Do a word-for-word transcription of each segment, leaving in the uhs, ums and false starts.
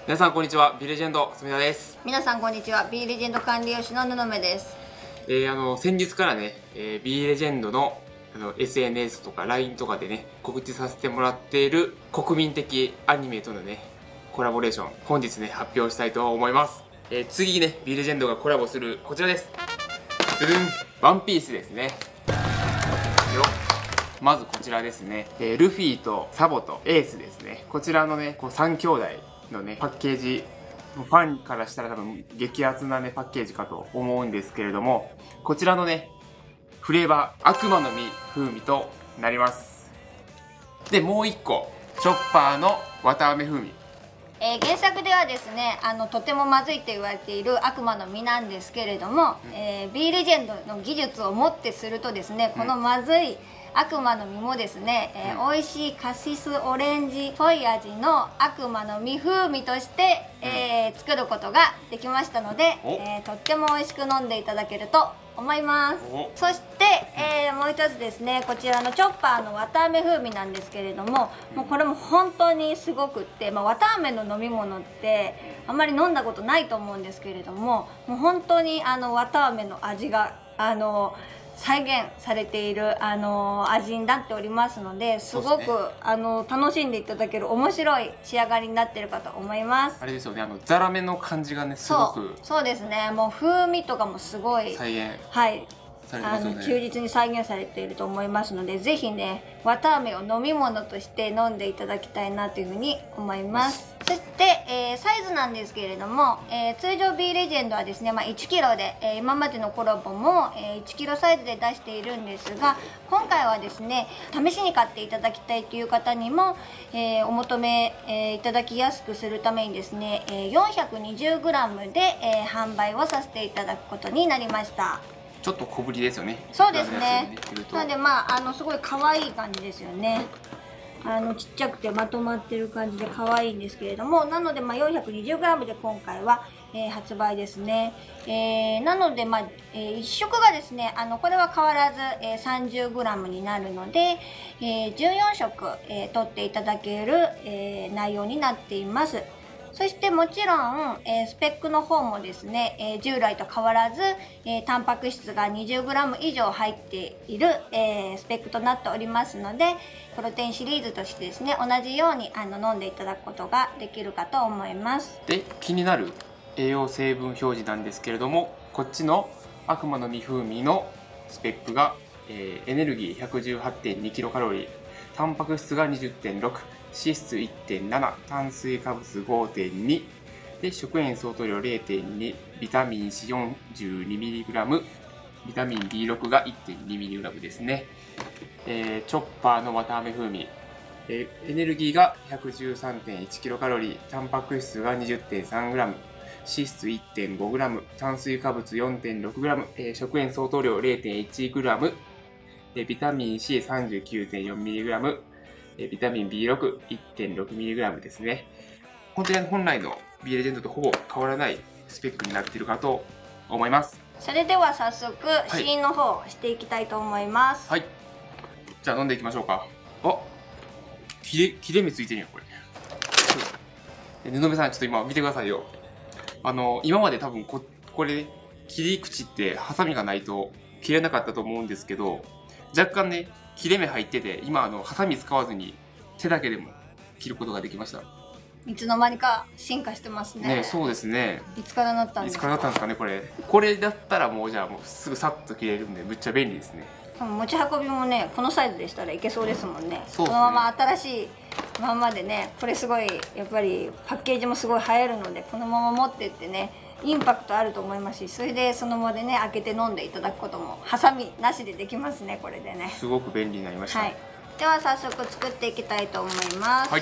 皆さんこんにちは、ビーレジェンド住田です。 皆さんこんにちは、ビーレジェンド管理栄養士の布目です。 えー、あの先日からね、えー、ビーレジェンドのあの エスエヌエス とか ライン とかでね告知させてもらっている国民的アニメとのねコラボレーション、本日ね発表したいと思います。えー、次ねビーレジェンドがコラボするこちらです。ズルン、ワンピースですね。よまずこちらですね、えー、ルフィとサボとエースですね。こちらのねこうさん兄弟のねパッケージ、ファンからしたら多分激アツなねパッケージかと思うんですけれども、こちらのねフレーバー悪魔の実風味となります。でもう一個チョッパーの綿あめ風味。 えー、原作ではですね、あのとてもまずいと言われている悪魔の実なんですけれども、うん、えー、B レジェンドの技術をもってするとですね、このまずい悪魔の実もですね、えー、美味しいカシスオレンジっぽい味の悪魔の実風味として、えー、作ることができましたので、えー、とっても美味しく飲んでいただけると思います。そして、えー、もう一つですね、こちらのチョッパーの綿あめ風味なんですけれども、もうこれも本当にすごくって、まあ、綿あめの飲み物ってあんまり飲んだことないと思うんですけれども、もう本当にあの綿あめの味があの再現されているあの味になっておりますので、すごく、ね、あの楽しんでいただける面白い仕上がりになっているかと思います。 あれですよね、あのザラメの感じがねすごく、 そうそうですね、もう風味とかもすごい再現、 はいされてますよね、 あの忠実に再現されていると思いますので、ぜひね綿あめを飲み物として飲んでいただきたいなというふうに思います。そして、えー、サイズなんですけれども、えー、通常 B レジェンドはですね、まあ、いちキロで、えー、今までのコラボも、えー、いちキロサイズで出しているんですが、今回はですね試しに買っていただきたいという方にも、えー、お求め、えー、いただきやすくするためにですね、えー、よんひゃくにじゅうグラム で、えー、販売をさせていただくことになりました。 ちょっと小ぶりですよね。 そうですね。なのでまああのすごい可愛い感じですよね。あのちっちゃくてまとまってる感じで可愛いんですけれども、なのでまあ よんひゃくにじゅうグラム で今回は、えー、発売ですね。えー、なのでまあ、えー、いっ食がですね、あのこれは変わらず、えー、さんじゅうグラム になるので、えー、じゅうよん食、えー、取っていただける、えー、内容になっています。そしてもちろん、えー、スペックの方もですね、えー、従来と変わらず、えー、タンパク質が にじゅうグラム 以上入っている、えー、スペックとなっておりますので、プロテインシリーズとしてですね、同じようにあの飲んでいただくことができるかと思います。 で、気になる栄養成分表示なんですけれども、こっちの悪魔の実風味のスペックが、えー、エネルギー ひゃくじゅうはちてんにキロカロリー、タンパク質が にじゅってんろく、脂質 いってんなな、炭水化物 ごてんに で、食塩相当量 れいてんに、ビタミン C よんじゅうにミリグラム、ビタミン ビーろく が いってんにミリグラム ですね。えー、チョッパーの綿あめ風味、えー、エネルギーが ひゃくじゅうさんてんいちキロカロリー、タンパク質が にじゅってんさんグラム、脂質 いってんごグラム、炭水化物 よんてんろくグラム、えー、食塩相当量 れいてんいちグラム、えー、ビタミン シーさんじゅうきゅうてんよんミリグラム、ビタミン ビーろく、いってんろくミリグラム ですね。本当に本来の B レジェンドとほぼ変わらないスペックになっているかと思います。 それでは早速、試飲の方をしていきたいと思います。 はい。じゃあ飲んでいきましょうか。あ、切れ、切れ目ついてるよ、これ。布目さん、ちょっと今見てくださいよ。あの、今まで多分こ、これ、切り口ってハサミがないと切れなかったと思うんですけど、若干ね、切れ目入ってて、今あのハサミ使わずに手だけでも切ることができました。 いつの間にか進化してますね。 ね、そうですね。 いつからなったんですか。 いつからなったんですかね、これ。これだったらもうじゃあもうすぐさっと切れるんで、むっちゃ便利ですね。 持ち運びもね、このサイズでしたらいけそうですもんね。 そうですね。 このまま新しいまんまでね、これすごいやっぱりパッケージもすごい映えるので、このまま持ってってね、インパクトあると思いますし、それでそのままでね開けて飲んでいただくこともハサミなしでできますね、これでね。 すごく便利になりました。 はい、では早速作っていきたいと思います。 はい。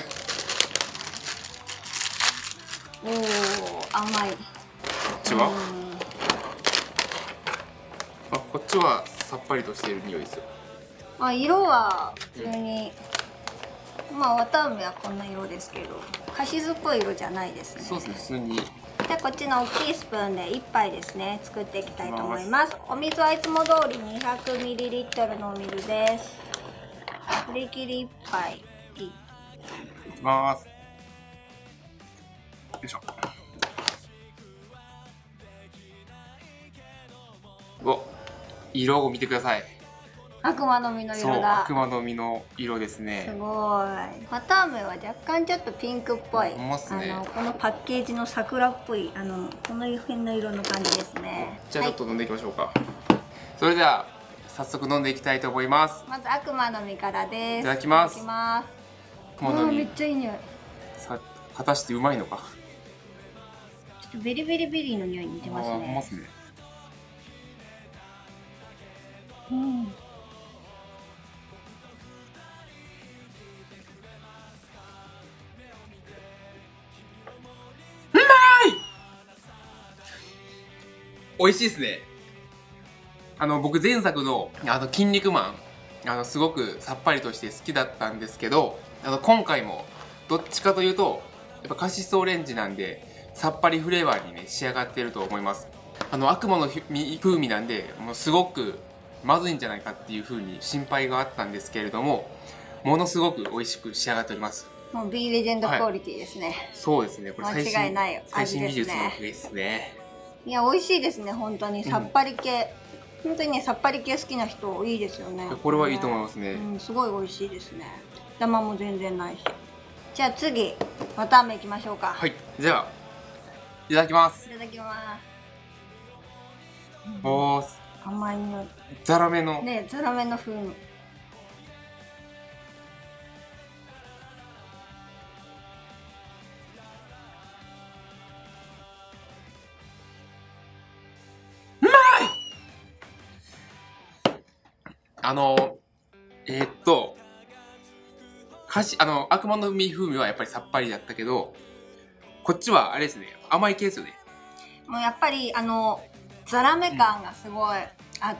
おお、甘い。こっちはあ、こっちはさっぱりとしている匂いですよ。 あ、色は普通に、うん、まあ綿あめはこんな色ですけど、カシスっぽい色じゃないですね。 そうですね、普通に。 でこっちの大きいスプーンでいっぱいですね作っていきたいと思います。お水はいつも通り にひゃくミリリットル のお水です。振り切りいっぱいいきます。 よいしょ。うわ、色を見てください。 悪魔の実のそう、 色だ。 悪魔の実の色ですね。 すごい。綿あめは若干ちょっとピンクっぽい。 ほんまっすね。 あのこのパッケージの桜っぽい、あのこの辺の色の感じですね。 じゃあちょっと飲んでいきましょうか。はい、それでは早速飲んでいきたいと思います。 まず悪魔の実からです。 いただきます。 いただきます。 悪魔の実。 めっちゃいい匂い。 さ、果たしてうまいのか。 ちょっとベリベリベリーの匂いに似てますね。 あー、ほんまっすね。 うん。 美味しいですね。あの僕前作の「あの筋肉マン」あのすごくさっぱりとして好きだったんですけど、あの今回もどっちかというとやっぱカシスオレンジなんでさっぱりフレーバーにね仕上がっていると思います。あの悪魔の風味なんでもうすごくまずいんじゃないかっていう風に心配があったんですけれども、ものすごく美味しく仕上がっております。 もう B レジェンドクオリティですね。はい、 そうですね。これ最新間違いない最新技術の味ですね。 いや美味しいですね、本当にさっぱり系、うん、本当にねさっぱり系好きな人いいですよね。 これはいいと思いますね。 うん、すごい美味しいですね。ダマも全然ないし。じゃあ次綿あめいきましょうか。 はい、じゃあいただきます。 いただきます。 おー、 甘い匂い。 ザラメのね、ザラメの風味。 あのえー、っとかしあの悪魔の実風味はやっぱりさっぱりだったけど、こっちはあれですね、甘い系ですよね。 もうやっぱりあのザラメ感がすごいあって、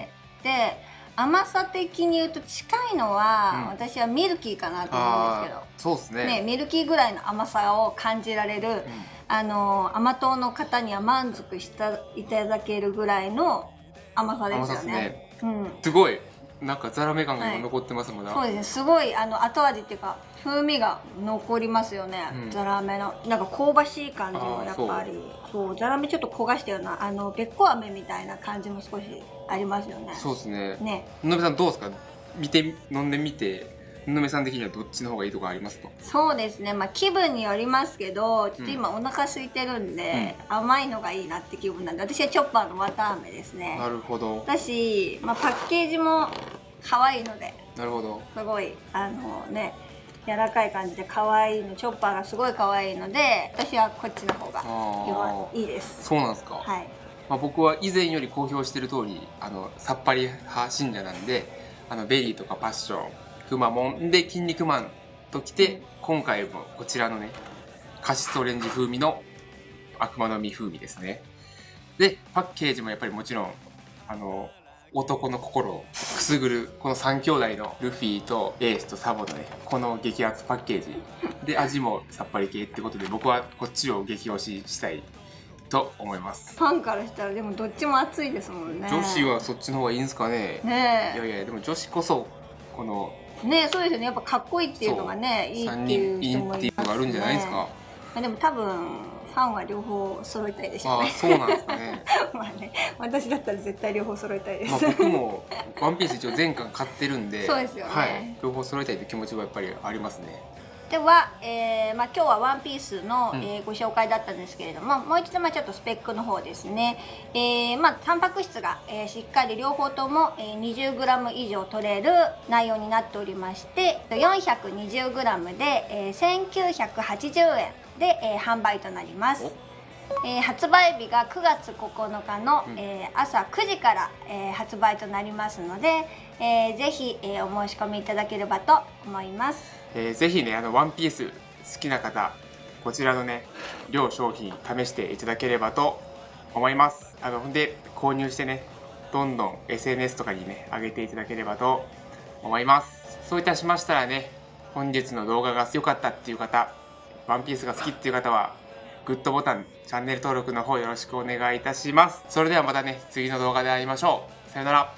うん、で甘さ的に言うと近いのは、うん、私はミルキーかなと思うんですけど、 そうですね。 ね、ミルキーぐらいの甘さを感じられる、うん、あの甘党の方には満足したいただけるぐらいの甘さですよね。 ね、 うん、 すごいなんかザラメ感が残ってますもんね。 はい、そうですね。すごいあの後味っていうか風味が残りますよね。うん、ザラメのなんか香ばしい感じもやっぱりそう、そうザラメちょっと焦がしたようなあのべっこ飴みたいな感じも少しありますよね。 そうですね。 ね。 のべさんどうですか？見て飲んでみて。のべさん的にはどっちの方がいいとかありますか？ そうですね、まあ気分によりますけど、ちょっと今お腹空いてるんで、うん、甘いのがいいなって気分なんで、私はチョッパーの綿あめですね。 なるほど。 だし、まあ、パッケージも可愛いので、 なるほど。 すごいあのね柔らかい感じで可愛いの、チョッパーがすごい可愛いので、私はこっちの方がいいです。 そうなんですか。はい。まあ僕は以前より公表している通り、あのさっぱり派信者なんで、あのベリーとかパッション、くまモンで筋肉マンときて、今回もこちらのねカシスオレンジ風味の悪魔の実風味ですね。でパッケージもやっぱりもちろんあの男の心をくすぐるこのさん兄弟のルフィとエースとサボのねこの激アツパッケージで、味もさっぱり系ってことで僕はこっちを激推ししたいと思います。 ファンからしたらでもどっちも熱いですもんね。 女子はそっちの方がいいんですかね。ねえ、いやいやでも女子こそこのね、そうですよね。やっぱかっこいいっていうのがねいいっていう人もいますね。 っていうのがあるんじゃないですか。 でも多分ファンは両方揃いたいでしょうね。 ああ、そうなんですかね。 まあね、私だったら絶対両方揃いたいです。まあ僕もワンピース一応全巻買ってるんで、 そうですよね。はい、 両方揃いたいって気持ちはやっぱりありますね。 では、えーまあ、今日はワンピースの、うん、えー、ご紹介だったんですけれども、もう一度まあちょっとスペックの方ですね。えーまあ、タンパク質が、えー、しっかり両方とも、えー、にじゅうグラム 以上取れる内容になっておりまして、よんひゃくにじゅうグラム で、えー、せんきゅうひゃくはちじゅうえんで、えー、販売となります。えー、発売日がくがつここのかの、うん、えー、朝くじから、えー、発売となりますので、えー、ぜひ、えー、お申し込みいただければと思います。 えー、ぜひね、あのワンピース好きな方、こちらのね両商品試していただければと思います。あのほんで購入してね、どんどん エスエヌエス とかにね上げていただければと思います。そういたしましたらね、本日の動画が良かったっていう方、ワンピースが好きっていう方はグッドボタン、チャンネル登録の方よろしくお願いいたします。それではまたね、次の動画で会いましょう。さよなら。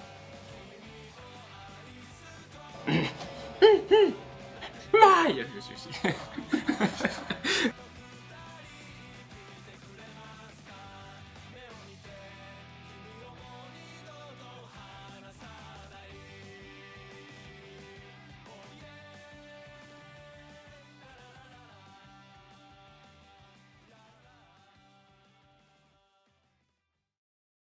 うんうんうん、うまい。よしよしよし。